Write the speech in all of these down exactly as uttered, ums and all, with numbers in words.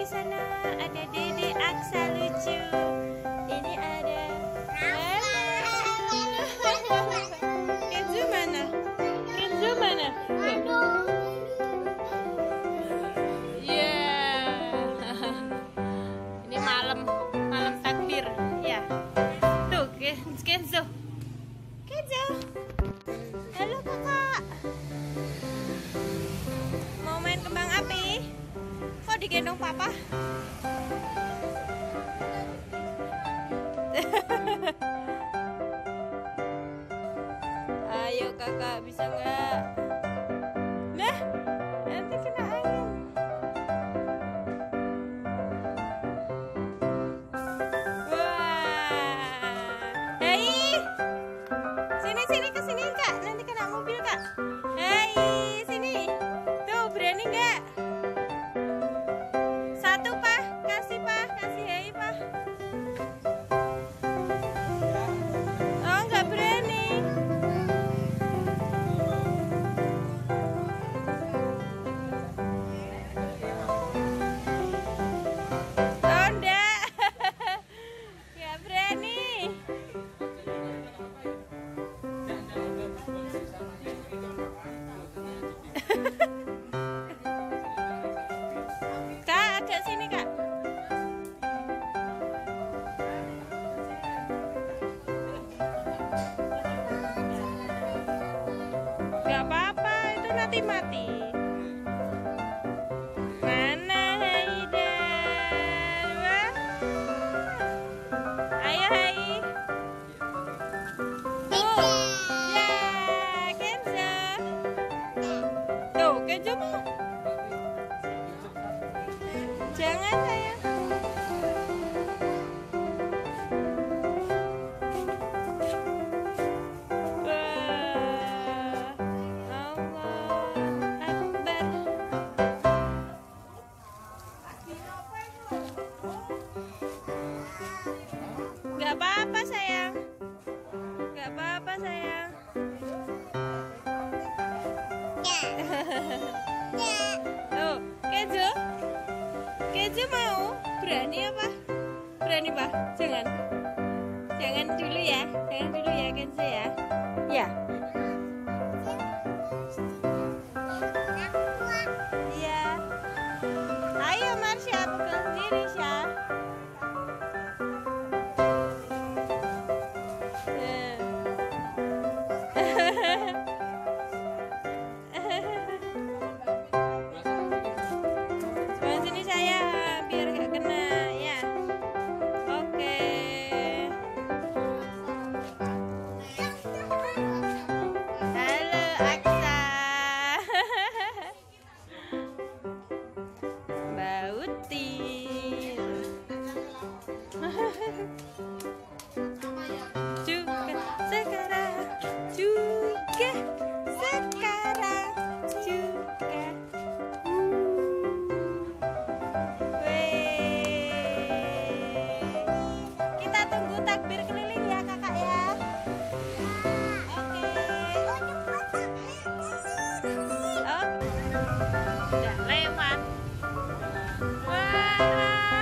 sana ada Dede Aksa lucu. Ini ada Kenzo mana? Kenzo mana? Iya. Ini malam malam takbir ya. Tuh Kenzo. Kenzo. Halo kakak. Mau main kembang api? Kok digendong papa? Ayo kakak, bisa nggak? Nah, nanti kena angin. Wah, hei, sini sini ke sini kak, nanti kena mobil kak. Hei, sini, tuh berani nggak? Satu pak, kasih pak, kasih hei pak. Oh nggak berani. Oh enggak, nggak berani. Kak, agak sini kak. Gak apa-apa, itu nanti mati. Mana Haidar? Wah. Ayo Hai. Tuh. Ya, Kenzo. Tuh, Kenzo mau. Jangan sayang. Wah, Allah Akbar. Gak apa-apa sayang. Gak apa-apa sayang. Tuh, Kenzo. Kenzo mau? Berani apa? Berani pak? Jangan. Jangan dulu ya. Jangan dulu ya Kenzo ya. Ya. Iya. Ayo Marsha, pegang sendiri Sya. Sebelah sini saya biar gak kena ya. Oke. Halo Aksa. Mbak Utin. Juga sekarang, juga sekarang, juga. Weh. Kita tunggu takbir keliling ya kakak ya. Oke. Oh, udah lewat. Wah.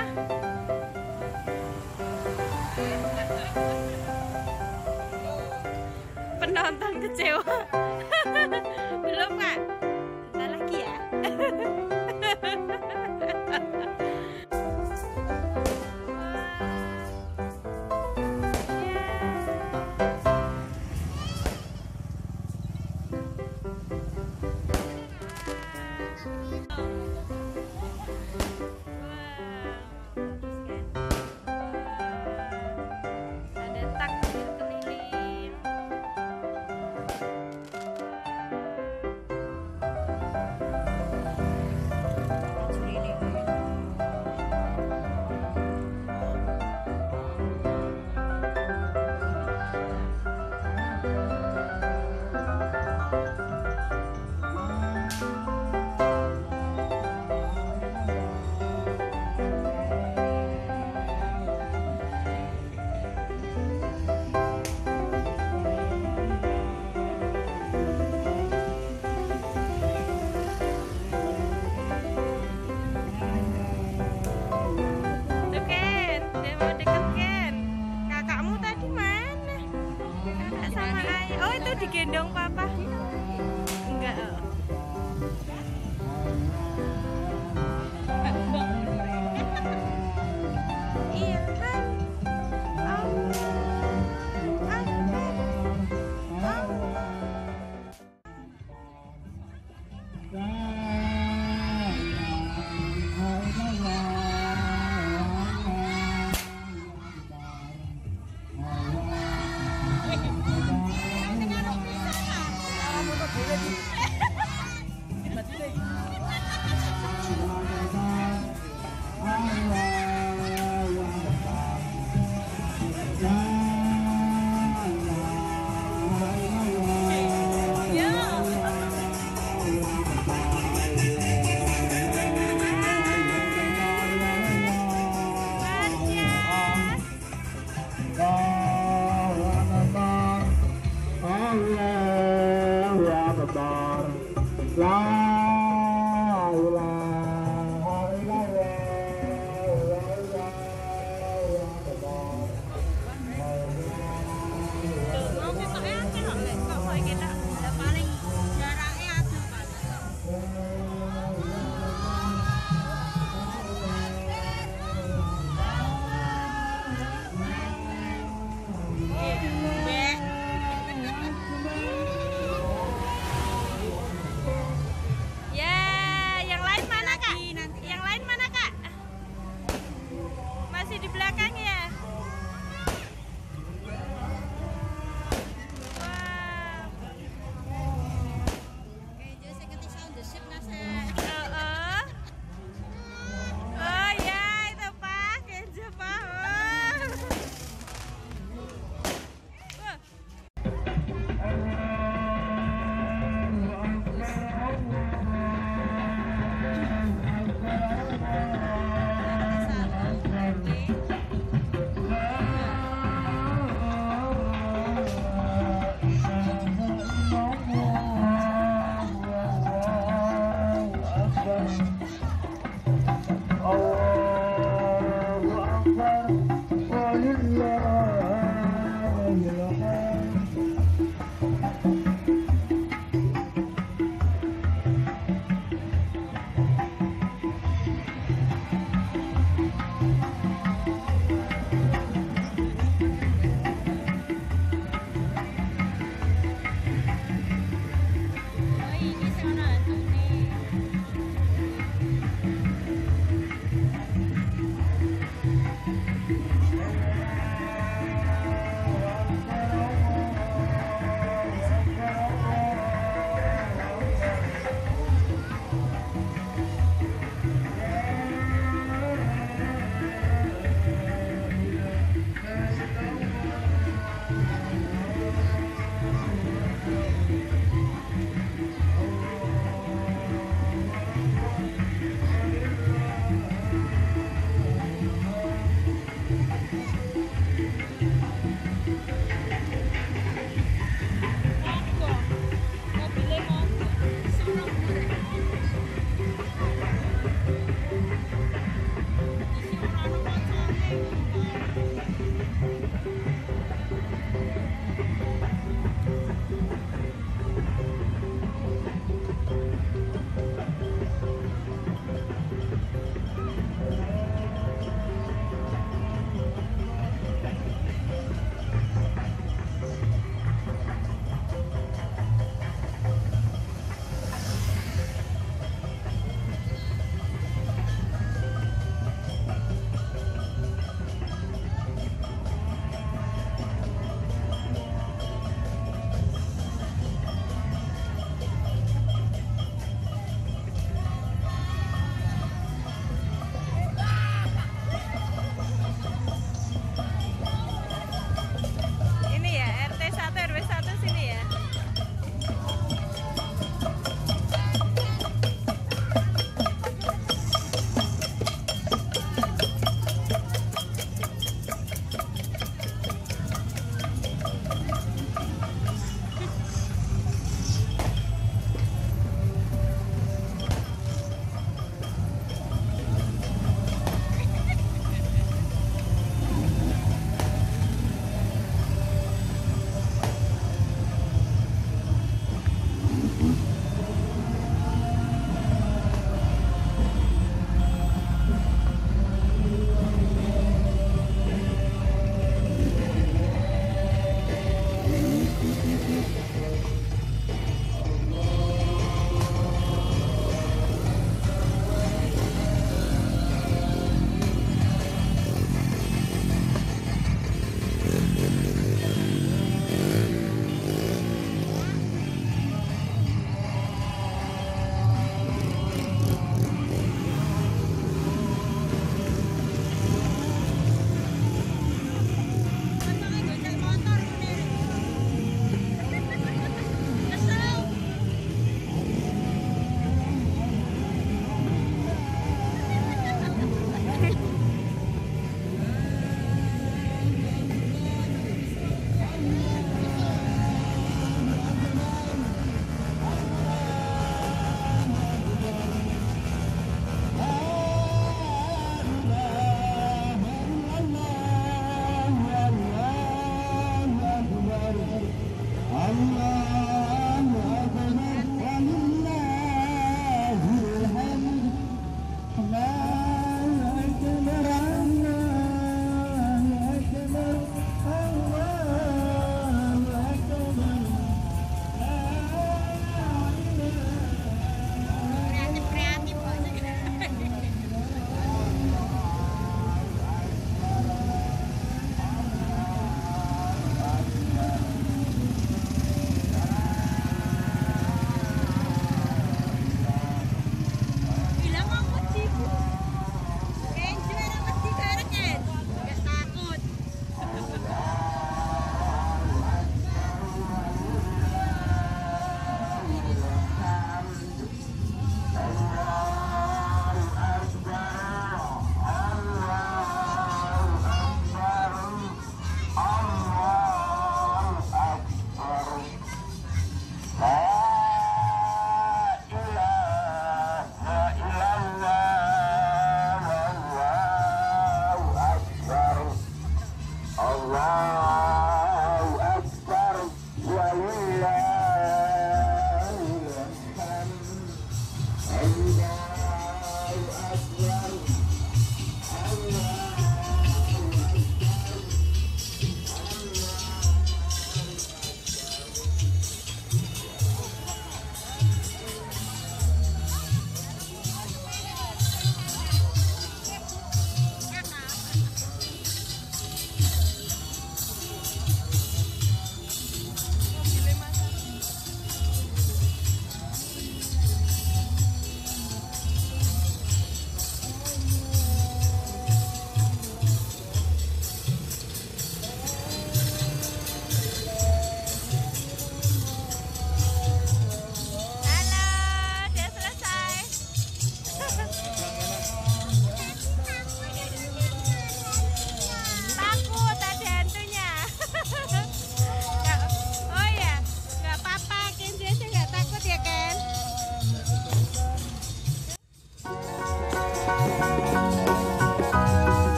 Penonton kecewa. Belum kak? Bentar lagi ya. Ada takbir keliling. digendong papa? Enggak. Iya kan? Di belakang.